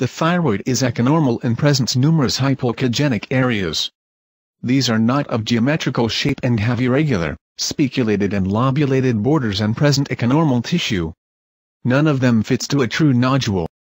The thyroid is echonormal and presents numerous hypoechogenic areas. These are not of geometrical shape and have irregular, spiculated and lobulated borders and present echonormal tissue. None of them fits to a true nodule.